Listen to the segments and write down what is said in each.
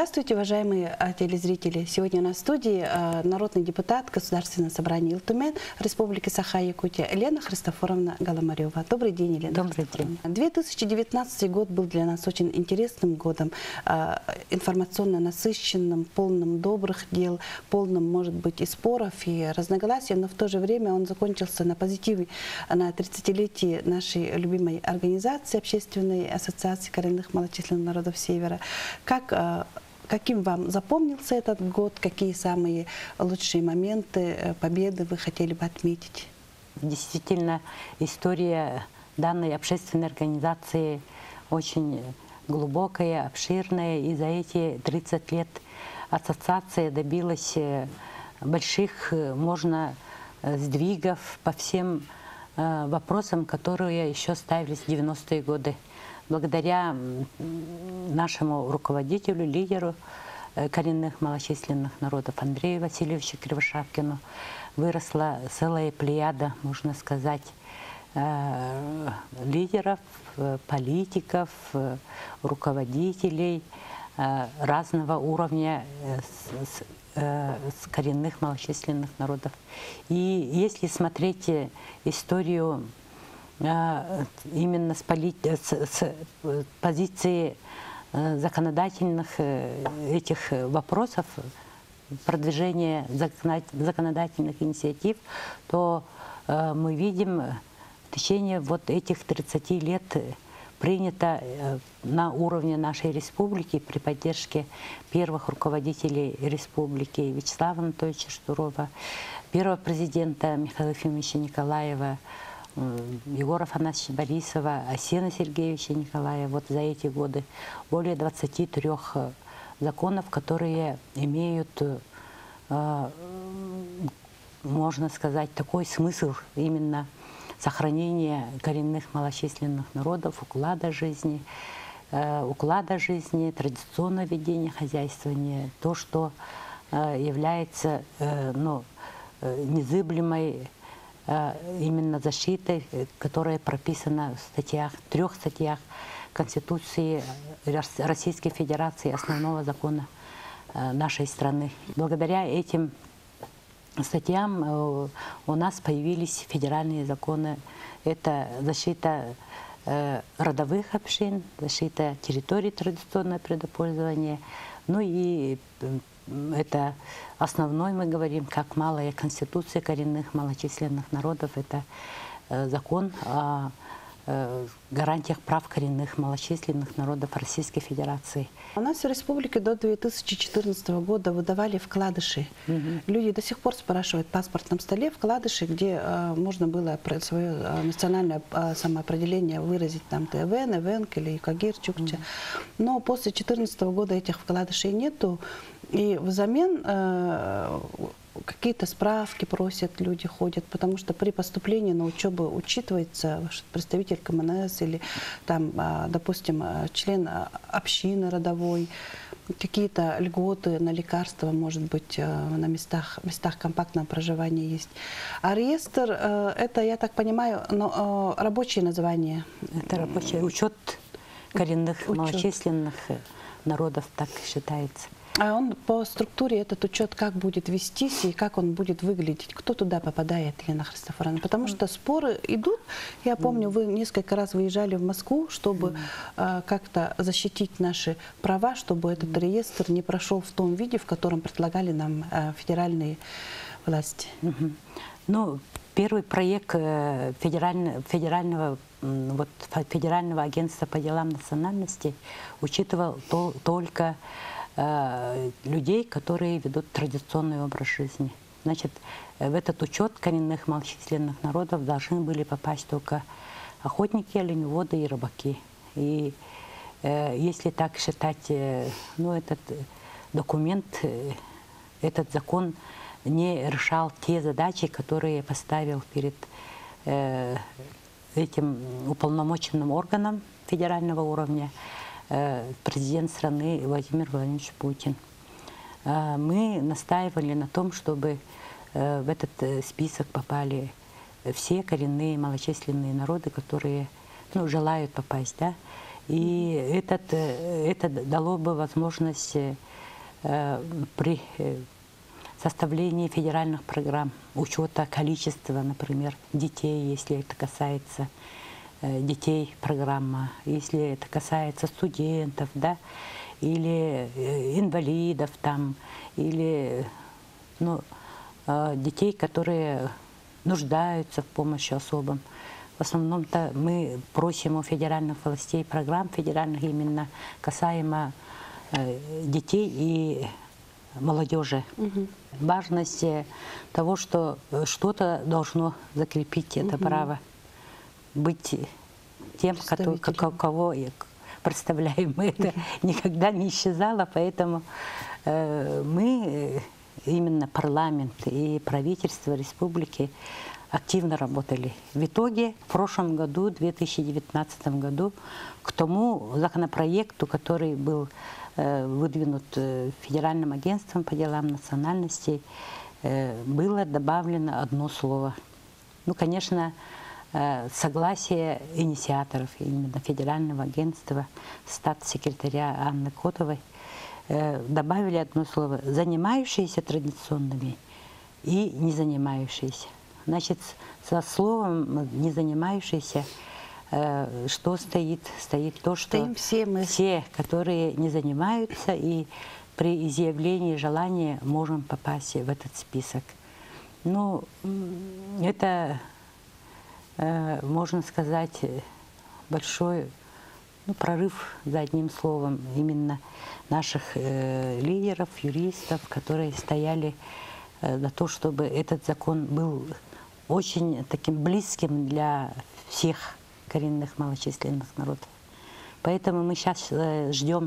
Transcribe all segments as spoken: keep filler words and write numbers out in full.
Здравствуйте, уважаемые телезрители. Сегодня у нас в студии народный депутат Государственного собрания Ил-Тумен Республики Саха-Якутия Елена Христофоровна Галамарева. Добрый день, Елена. Добрый день. две тысячи девятнадцатый год был для нас очень интересным годом, информационно насыщенным, полным добрых дел, полным, может быть, и споров, и разногласий, но в то же время он закончился на позитиве, на тридцатилетии нашей любимой организации, Общественной ассоциации коренных малочисленных народов Севера. Как Каким вам запомнился этот год? Какие самые лучшие моменты, победы вы хотели бы отметить? Действительно, история данной общественной организации очень глубокая, обширная. И за эти тридцать лет ассоциация добилась больших, можно, сдвигов по всем вопросам, которые еще ставились в девяностые годы. Благодаря нашему руководителю, лидеру коренных малочисленных народов Андрею Васильевичу Кривошапкину выросла целая плеяда, можно сказать, лидеров, политиков, руководителей разного уровня с коренных малочисленных народов. И если смотреть историю именно с, поли... с, с позиции законодательных этих вопросов, продвижения законодательных инициатив, то мы видим, в течение вот этих тридцати лет принято на уровне нашей республики при поддержке первых руководителей республики Вячеслава Анатольевича Штурова, первого президента Михаила Ефимовича Николаева, Егора Афанасьевича Борисова, Асена Сергеевича Николаева. Вот за эти годы более двадцати трёх законов, которые имеют, можно сказать, такой смысл именно сохранения коренных малочисленных народов, уклада жизни, уклада жизни, традиционного ведения хозяйствования, то, что является, ну, незыблемой именно защитой, которая прописана в статьях, трех статьях Конституции Российской Федерации, основного закона нашей страны. Благодаря этим статьям у нас появились федеральные законы. Это защита родовых общин, защита территорий традиционного предопользования, ну и это основной, мы говорим, как малая конституция коренных малочисленных народов, это закон о гарантиях прав коренных малочисленных народов Российской Федерации. У нас в республике до две тысячи четырнадцатого года выдавали вкладыши. Угу. Люди до сих пор спрашивают в паспортном столе вкладыши, где э, можно было свое э, национальное э, самоопределение выразить, там ТВН, Эвенк или Кагир, Чукча. Угу. Но после две тысячи четырнадцатого года этих вкладышей нету, и взамен э, какие-то справки просят, люди ходят, потому что при поступлении на учебу учитывается представитель КМНС или, там, допустим, член общины родовой, какие-то льготы на лекарства, может быть, на местах, местах компактного проживания есть. А реестр, это, я так понимаю, но, рабочее название. Это рабочий учет коренных учет. малочисленных народов, так считается. А он по структуре, этот учет, как будет вестись и как он будет выглядеть? Кто туда попадает, Елена Христофоровна? Потому что споры идут. Я помню, вы несколько раз выезжали в Москву, чтобы э, как-то защитить наши права, чтобы этот реестр не прошел в том виде, в котором предлагали нам э, федеральные власти. Ну, первый проект федерального, федерального, вот, федерального агентства по делам национальностей учитывал то, только людей, которые ведут традиционный образ жизни. Значит, в этот учет коренных малочисленных народов должны были попасть только охотники, оленеводы и рыбаки. И э, если так считать, э, ну, этот документ, э, этот закон не решал те задачи, которые поставил перед э, этим уполномоченным органом федерального уровня президент страны Владимир Владимирович Путин. Мы настаивали на том, чтобы в этот список попали все коренные малочисленные народы, которые, ну, желают попасть, да, и этот, это дало бы возможность при составлении федеральных программ, учета количества, например, детей, если это касается детей программа, если это касается студентов, да, или инвалидов там, или ну, детей, которые нуждаются в помощи особым. В основном-то мы просим у федеральных властей программ федеральных именно касаемо детей и молодежи. Угу. Важность того, что что-то должно закрепить это угу. право быть тем, который, кого представляем мы, это никогда не исчезало, поэтому э, мы, именно парламент и правительство республики, активно работали. В итоге в прошлом году, в две тысячи девятнадцатом году, к тому законопроекту, который был э, выдвинут Федеральным агентством по делам национальностей, э, было добавлено одно слово. Ну, конечно, согласие инициаторов, именно Федерального агентства, статс-секретаря Анны Котовой, добавили одно слово: занимающиеся традиционными и не занимающиеся. Значит, со словом не занимающиеся что стоит? Стоит то, что все, мы. все, которые не занимаются, и при изъявлении желания можем попасть в этот список. Ну, это... можно сказать, большой ну, прорыв, за одним словом, именно наших э, лидеров, юристов, которые стояли э, за то, чтобы этот закон был очень таким близким для всех коренных малочисленных народов. Поэтому мы сейчас э, ждем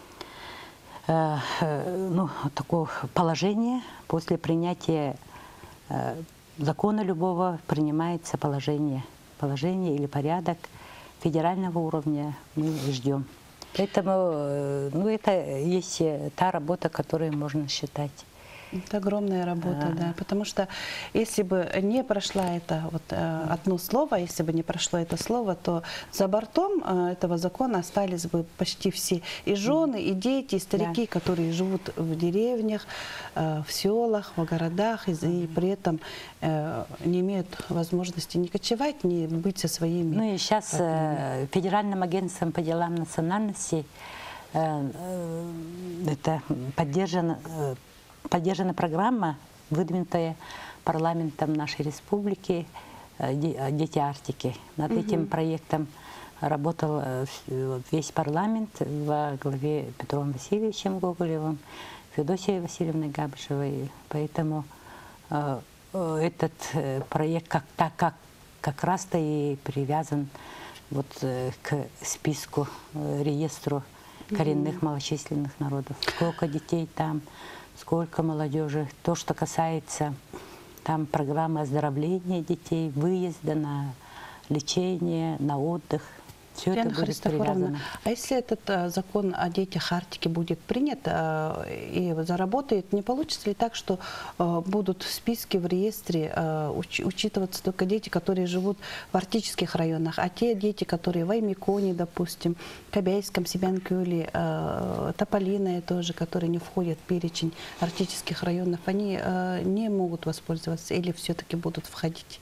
э, э, ну, такого положения после принятия э, закона любого, принимается положение, положение или порядок федерального уровня, мы ждем. Поэтому ну, это есть та работа, которую можно считать. Это огромная работа, а. да, потому что если бы не прошла это вот, э, одно слово, если бы не прошло это слово, то за бортом э, этого закона остались бы почти все и жены, и дети, и старики, да. которые живут в деревнях, э, в селах, в городах, и, и при этом э, не имеют возможности ни кочевать, ни быть со своими. Ну и сейчас э, Федеральным агентством по делам национальностей э, э, это поддержано. Э, Поддержана программа, выдвинутая парламентом нашей республики «Дети Арктики». Над угу. этим проектом работал весь парламент во главе Петром Васильевичем Гоголевым, Федосией Васильевной Габышевой. Поэтому э, этот проект как, так, как, как раз-то и привязан вот, к списку, реестру коренных угу. малочисленных народов. Сколько детей там, сколько молодежи. То, что касается там программы оздоровления детей, выезда на лечение, на отдых. Все это будет привязано. А если этот а, закон о детях Арктики будет принят а, и заработает, не получится ли так, что а, будут в списке, в реестре а, уч, учитываться только дети, которые живут в арктических районах, а те дети, которые в Аймиконе, допустим, Кобяйском, Сибянкюле, а, Тополиное тоже, которые не входят в перечень арктических районов, они а, не могут воспользоваться или все-таки будут входить?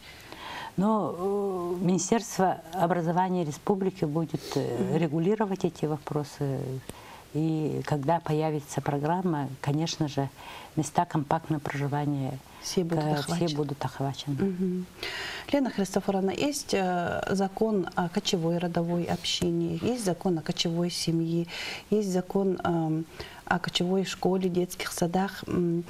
Но Министерство образования республики будет регулировать эти вопросы. И когда появится программа, конечно же, места компактного проживания все будут охвачены. Все будут охвачены. Угу. Лена Христофоровна, есть закон о кочевой родовой общине, есть закон о кочевой семье, есть закон о кочевой школе, детских садах.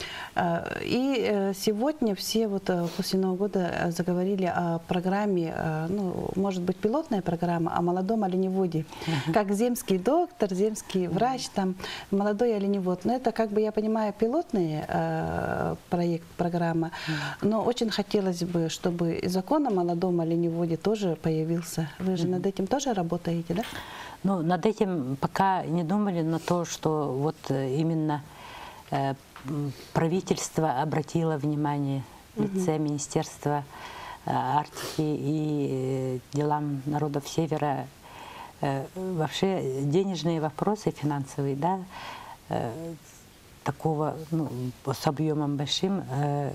И сегодня все вот после Нового года заговорили о программе, ну, может быть, пилотная программа о молодом оленеводе. Uh-huh. Как земский доктор, земский врач, там, молодой оленевод. Но это, как бы, я понимаю, пилотный э, проект, программа. Uh-huh. Но очень хотелось бы, чтобы и закон о молодом оленеводе тоже появился. Вы же uh-huh. над этим тоже работаете, да? Ну, над этим пока не думали, но то, что вот именно э, правительство обратило внимание в лице угу. Министерства э, Арктики и э, делам народов Севера, э, вообще денежные вопросы финансовые, да, э, такого, ну, с объемом большим, э,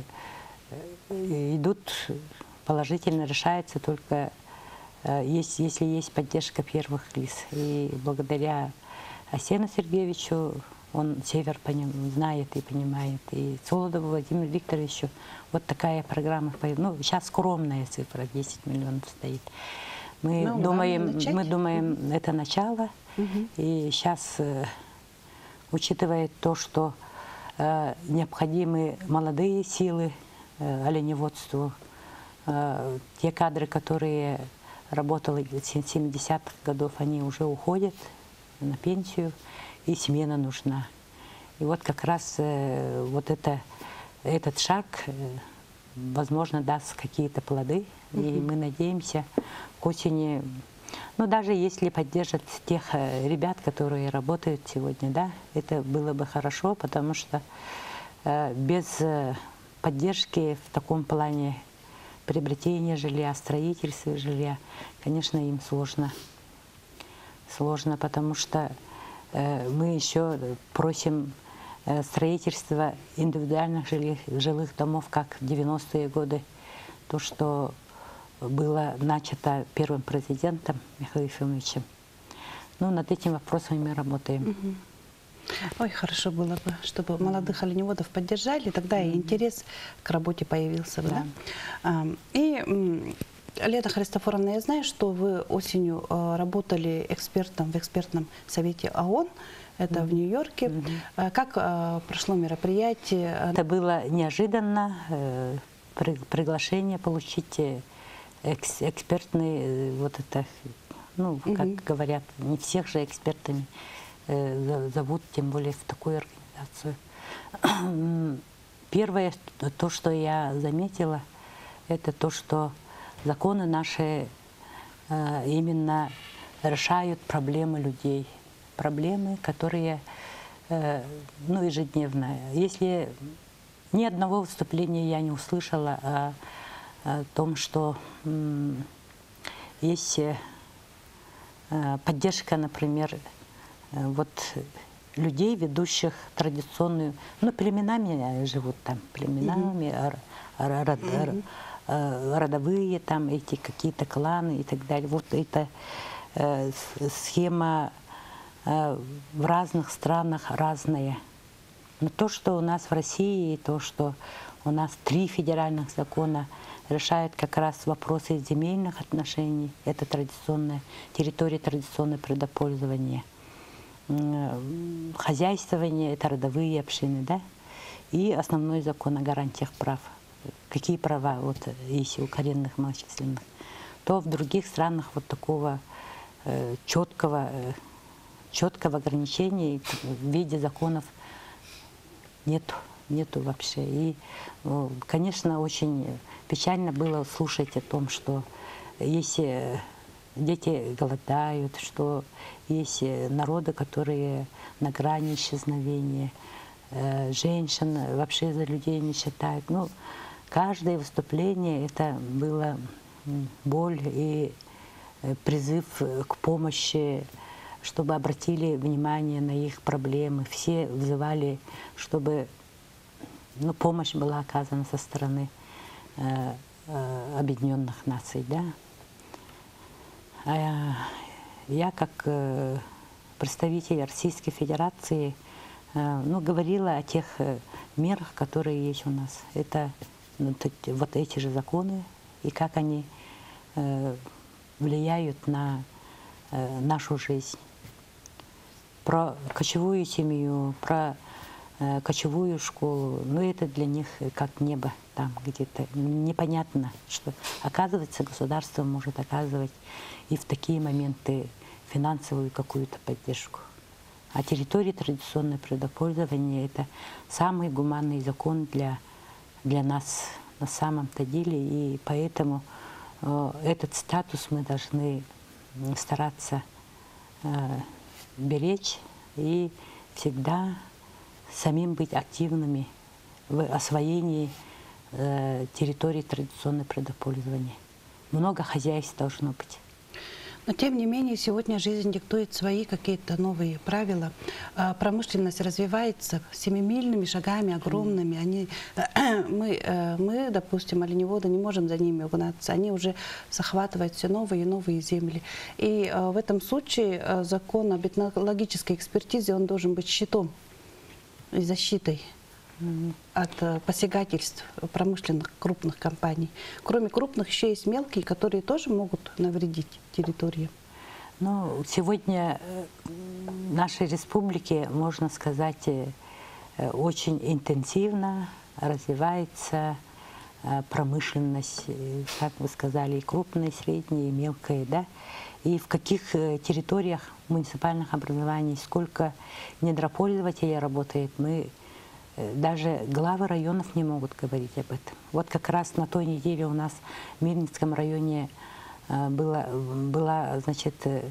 идут положительно, решается только э, есть, если есть поддержка первых лиц. И благодаря Арсену Сергеевичу, он север поним, знает и понимает, и Солодову Владимиру Викторовичу, вот такая программа, ну, сейчас скромная цифра, десять миллионов стоит. Мы ну, думаем, мы угу. думаем, это начало, угу. И сейчас, э, учитывая то, что э, необходимы молодые силы э, оленеводству, э, те кадры, которые работали в семидесятых годов, они уже уходят на пенсию, и смена нужна. И вот как раз э, вот это, этот шаг, э, возможно, даст какие-то плоды, mm-hmm. и мы надеемся к осени, ну, даже если поддержат тех э, ребят, которые работают сегодня, да, это было бы хорошо, потому что э, без э, поддержки в таком плане приобретения жилья, строительства жилья, конечно, им сложно. Сложно, потому что э, мы еще просим э, строительства индивидуальных жилых, жилых домов, как в девяностые годы, то, что было начато первым президентом Михаилом Ефимовичем. Ну, над этим вопросом мы работаем. Угу. Ой, хорошо было бы, чтобы молодых оленеводов поддержали, тогда и интерес к работе появился бы, да? Да? И Лена Христофоровна, я знаю, что вы осенью работали экспертом в экспертном совете ООН, это mm-hmm. в Нью-Йорке. Mm-hmm. Как прошло мероприятие? Это было неожиданно, э, при, приглашение получить экс, экспертный, вот это, ну, как mm-hmm. говорят, не всех же экспертами э, зовут, тем более в такую организацию. Первое, то, что я заметила, это то, что законы наши э, именно решают проблемы людей, проблемы, которые э, ну, ежедневно. Если ни одного выступления я не услышала о, о том, что м, есть э, поддержка, например, э, вот людей, ведущих традиционную, ну, племенами живут там, племенами, mm-hmm. р, р, р, р, родовые там эти какие-то кланы и так далее. Вот эта э, схема э, в разных странах разная. Но то, что у нас в России, и то, что у нас три федеральных закона решают как раз вопросы земельных отношений, это традиционная территория, традиционное предопользование, хозяйствование, это родовые общины, да, и основной закон о гарантиях прав. Какие права вот, есть у коренных малочисленных, то в других странах вот такого э, четкого, э, четкого ограничения в виде законов нету, нету вообще. И, э, конечно, очень печально было слушать о том, что если дети голодают, что есть народы, которые на грани исчезновения, э, женщин вообще за людей не считают. Ну, каждое выступление это было боль и призыв к помощи, чтобы обратили внимание на их проблемы. Все взывали, чтобы ну, помощь была оказана со стороны э, э, Объединенных Наций. Да? А я как э, представитель Российской Федерации э, ну, говорила о тех э, мерах, которые есть у нас. Это вот эти же законы и как они э, влияют на э, нашу жизнь. Про кочевую семью, про э, кочевую школу, ну это для них как небо там где-то. Непонятно, что оказывается государство может оказывать и в такие моменты финансовую какую-то поддержку. А территория традиционное предопользование это самый гуманный закон для для нас на самом-то деле, и поэтому э, этот статус мы должны стараться э, беречь и всегда самим быть активными в освоении э, территории традиционного предопользования. Много хозяйств должно быть. Но тем не менее, сегодня жизнь диктует свои какие-то новые правила. А, Промышленность развивается семимильными шагами, огромными. Они, мы, э, мы, допустим, оленеводы, не можем за ними угнаться. Они уже захватывают все новые и новые земли. И э, в этом случае э, закон об этнологической экспертизе, он должен быть щитом и защитой от э, посягательств промышленных крупных компаний. Кроме крупных еще есть мелкие, которые тоже могут навредить территории. Ну, сегодня в нашей республике, можно сказать, э, очень интенсивно развивается э, промышленность, э, как вы сказали, и крупная, и средняя, и мелкая, да? И в каких э, территориях муниципальных образований, сколько недропользователей работает, мы даже главы районов не могут говорить об этом. Вот как раз на той неделе у нас в Мирнинском районе было, было значит,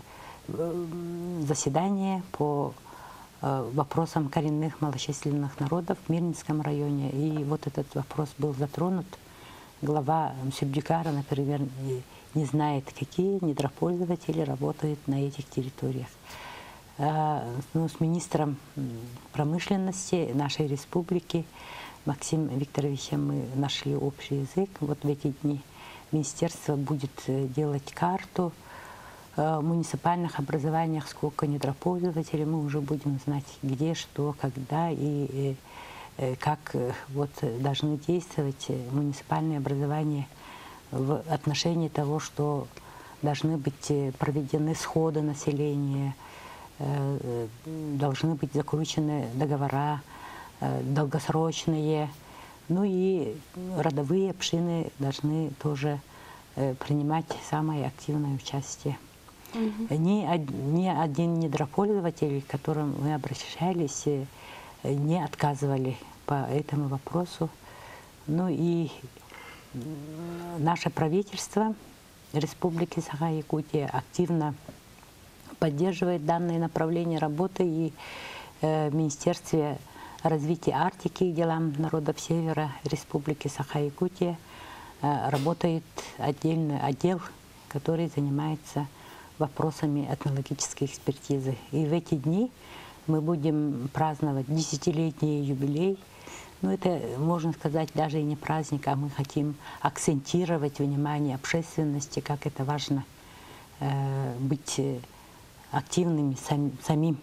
заседание по вопросам коренных малочисленных народов в Мирнинском районе. И вот этот вопрос был затронут. Глава Сюбдюкара, например, не знает, какие недропользователи работают на этих территориях. Ну, с министром промышленности нашей республики Максимом Викторовичем мы нашли общий язык. Вот в эти дни министерство будет делать карту в муниципальных образованиях, сколько недропользователей. Мы уже будем знать, где, что, когда и как вот должны действовать муниципальные образования в отношении того, что должны быть проведены сходы населения, должны быть заключены договора долгосрочные, ну и родовые общины должны тоже принимать самое активное участие. Mm-hmm. ни, ни один недропользователь, к которым мы обращались, не отказывали по этому вопросу. Ну и наше правительство Республики Саха-Якутия активно поддерживает данное направление работы, и э, в Министерстве развития Арктики и делам народов Севера Республики Саха-Якутия э, работает отдельный отдел, который занимается вопросами этнологической экспертизы. И в эти дни мы будем праздновать десятилетний юбилей. Ну, это, можно сказать, даже и не праздник, а мы хотим акцентировать внимание общественности, как это важно э, быть активными сам, самим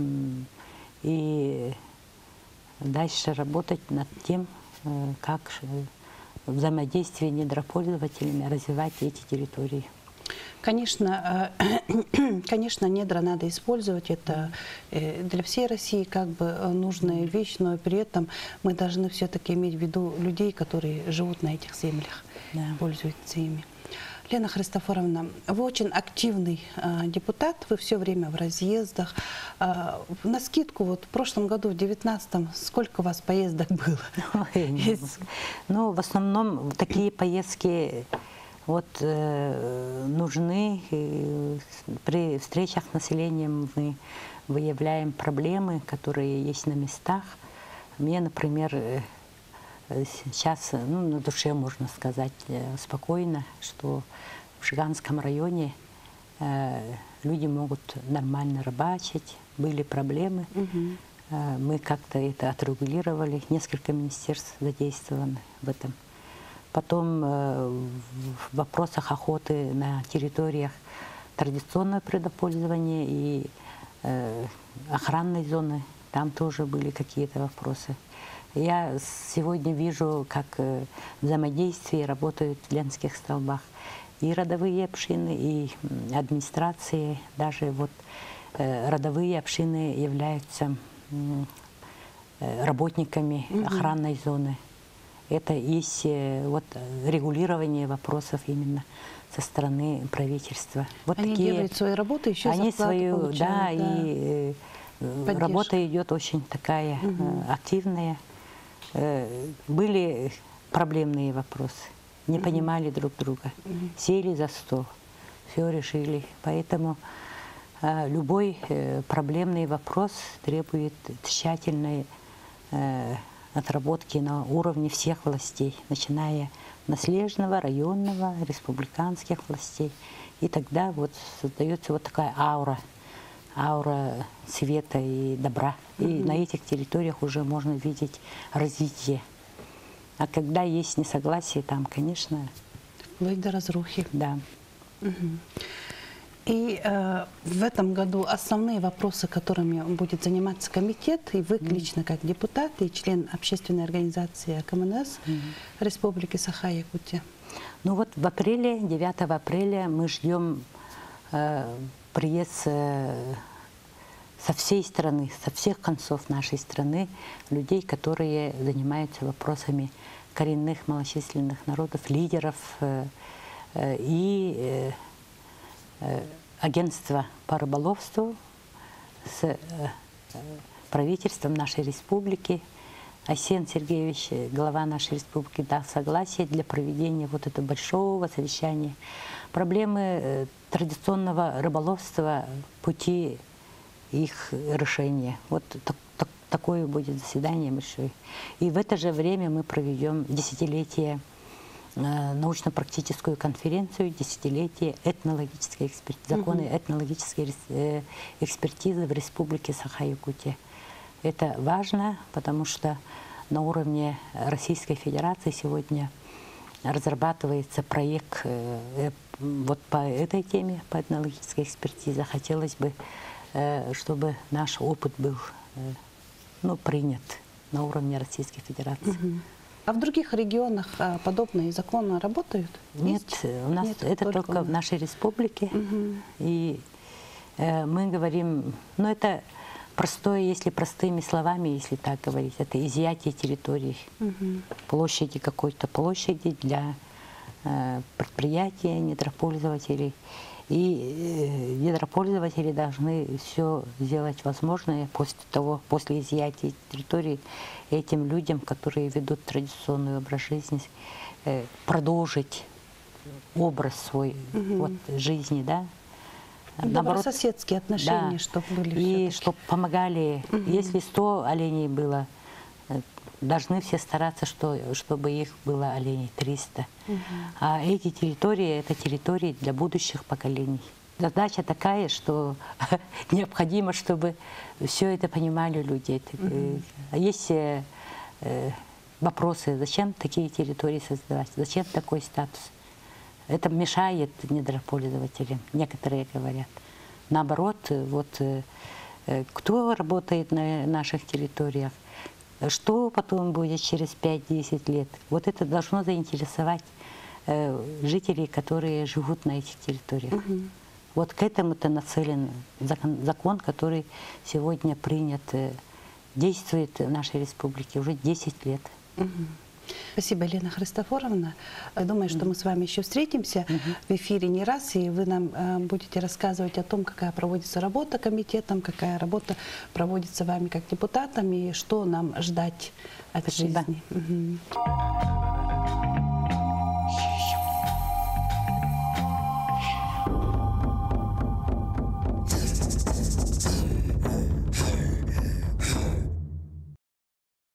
и дальше работать над тем, как взаимодействие недропользователями развивать эти территории. Конечно, конечно, недра надо использовать, это для всей России как бы нужная вещь, но при этом мы должны все-таки иметь в виду людей, которые живут на этих землях, да, пользуются ими. Лена Христофоровна, вы очень активный э, депутат, вы все время в разъездах. Э, навскидку, вот в прошлом году, в девятнадцатом, сколько у вас поездок было? Ой, ну, в основном такие поездки вот, э, нужны. И при встречах с населением мы выявляем проблемы, которые есть на местах. Мне, например, сейчас, ну, на душе, можно сказать, спокойно, что в Шиганском районе э, люди могут нормально рыбачить, были проблемы. Угу. Э, мы как-то это отрегулировали, несколько министерств задействованы в этом. Потом э, в вопросах охоты на территориях традиционного предопользования и э, охранной зоны, там тоже были какие-то вопросы. Я сегодня вижу, как взаимодействие работают в Ленских столбах и родовые общины, и администрации. Даже вот родовые общины являются работниками mm-hmm. охранной зоны. Это есть вот регулирование вопросов именно со стороны правительства. Вот они такие, делают свою работу, еще они зарплату свою, получают, да, да, и поддержка. Работа идет очень такая угу. активная. Были проблемные вопросы, не угу. понимали друг друга, угу. сели за стол, все решили. Поэтому любой проблемный вопрос требует тщательной отработки на уровне всех властей, начиная с наследного, районного, республиканских властей. И тогда вот создается вот такая аура, аура света и добра. И mm-hmm. на этих территориях уже можно видеть развитие. А когда есть несогласие, там, конечно... Вплоть до разрухи. Да. Mm-hmm. И э, в этом году основные вопросы, которыми будет заниматься комитет, и вы mm-hmm. лично как депутат и член общественной организации КМНС mm-hmm. Республики Саха-Якутия. Ну вот в апреле, девятого апреля мы ждем э, приезд э, со всей страны, со всех концов нашей страны людей, которые занимаются вопросами коренных малочисленных народов, лидеров э, э, и э, э, агентства по рыболовству с э, правительством нашей республики. Асен Сергеевич, глава нашей республики, дал согласие для проведения вот этого большого совещания. Проблемы э, традиционного рыболовства, пути их решения. Вот так, так, такое будет заседание большое. И в это же время мы проведем десятилетие, э, научно-практическую конференцию, десятилетие этнологической экспертизы, законы mm-hmm. этнологической э, экспертизы в Республике Саха-Якутия. Это важно, потому что на уровне Российской Федерации сегодня разрабатывается проект э, вот по этой теме, по этнологической экспертизе. Хотелось бы, э, чтобы наш опыт был э, ну, принят на уровне Российской Федерации. Угу. А в других регионах а, подобные законы работают? Нет, Есть? у нас Нет, это только, только в нашей республике. Угу. И э, мы говорим, ну это простое, если простыми словами, если так говорить, это изъятие территорий, угу. площади какой-то площади для э, предприятия, недропользователей. И э, недропользователи должны все сделать возможное после того, после изъятия территории этим людям, которые ведут традиционный образ жизни, э, продолжить образ свой угу. вот, жизни, да. Добрососедские отношения, да, чтобы были. И чтобы помогали. Угу. Если сто оленей было, должны все стараться, что, чтобы их было оленей триста. Угу. А эти территории, это территории для будущих поколений. Задача такая, что необходимо, чтобы все это понимали люди. Угу. Есть э, вопросы, зачем такие территории создавать, зачем такой статус. Это мешает недропользователям, некоторые говорят. Наоборот, вот кто работает на наших территориях, что потом будет через пять-десять лет, вот это должно заинтересовать жителей, которые живут на этих территориях. Угу. Вот к этому-то нацелен закон, закон, который сегодня принят, действует в нашей республике уже десять лет. Угу. Спасибо, Елена Христофоровна. Я думаю, что мы с вами еще встретимся uh-huh. в эфире не раз, и вы нам э, будете рассказывать о том, какая проводится работа комитетом, какая работа проводится вами как депутатом, и что нам ждать от Спасибо. жизни. Uh-huh.